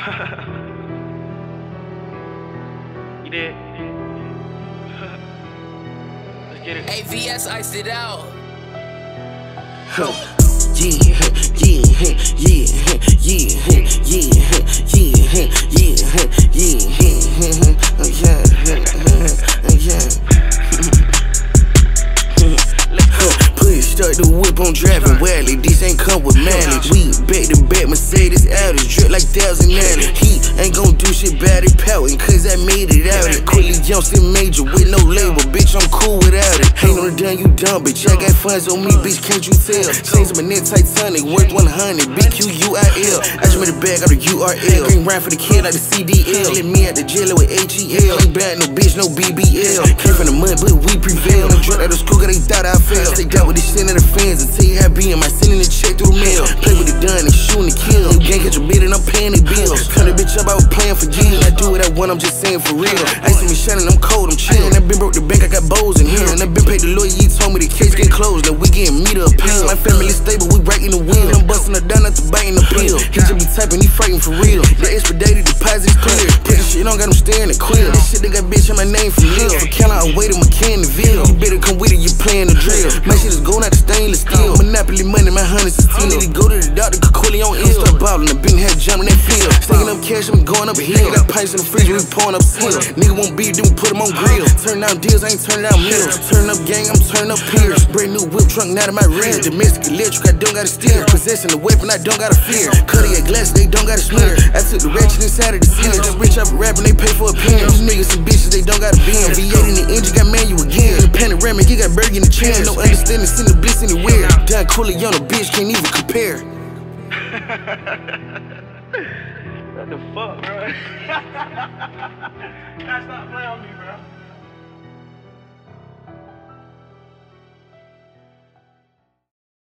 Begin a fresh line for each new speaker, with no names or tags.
You did? Let's get it.
AVS iced it out.
Start the whip on driving wildly. This ain't come with mileage. We back to back Mercedes outage, drip like 1,000 alley. He ain't gon' do shit about it pouting, cause I made it out it. Quill Johnston major with no label, bitch, I'm cool without it. Ain't on the done, you dumb, bitch. I got funds on me, bitch, can't you tell? Chains on my neck, Titanic, worth 100, BQUIL. I just made a bag out of URL. Green round for the kid like the CDL. Let me at the jail with HEL. Ain't bad, no bitch, no BBL. Came from the mud, but we prevail. I'm drunk out of school, cause they thought I failed. Stay down with this shit in the fans and tell you how being my sending the check through the mail. Play with the gun and shooting and kill. You can't catch a bid and I'm paying the bills. Turn the bitch up, I was playing for years. I do what I want, I'm just saying for real. I see me shining, I'm cold, I'm chill. And I been broke the bank, I got bowls in here. And I been paid the lawyer, he told me the case get closed. Now we getting meet up pills. My family stable, we right in the wheel. I'm busting her down, not to biting the pill. He just be typing, he fighting for real. The expedited deposit clear. Put this shit on, got him staring at Quill. This shit they got bitch in my name from Lil. For count out, I waited my Candyville. You better come with it, you playing the drill. My shit is going out the stainless steel. Monopoly money, my hundreds is still. Need to go to the doctor, cause Quill on ill. Start ballin', I been had jumping that field. Stacking up cash, I'm going up a hill. Got pints in the freezer, we pouring up seal. Nigga won't beat, then we put him on grill. Turn down deals, I ain't turning down meals. Turn up gang, I'm turning up peers. Brand new whip trunk, not in my rear. Domestic electric, I don't gotta steer. Possessing the weapon, I don't gotta fear. Cutting at glass, they don't gotta smear. I took the ratchet inside of the seal. Just rich up rapping, they pay for a pen. These niggas some bitches, they don't gotta bend. V8 in the engine, got manual again. In the panoramic, you got Berg in the chair. No understanding, send the bliss anywhere. Done Quill on a bitch, can't even compare.
What the fuck, bro? Stop playing on me, bro.